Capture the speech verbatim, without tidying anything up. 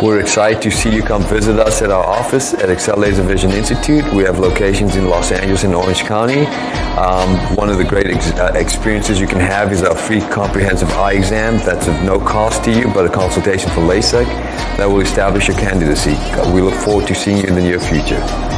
We're excited to see you come visit us at our office at Exceleye Vision Institute. We have locations in Los Angeles and Orange County. Um, one of the great ex uh, experiences you can have is our free comprehensive eye exam that's of no cost to you, but a consultation for LASIK that will establish your candidacy. We look forward to seeing you in the near future.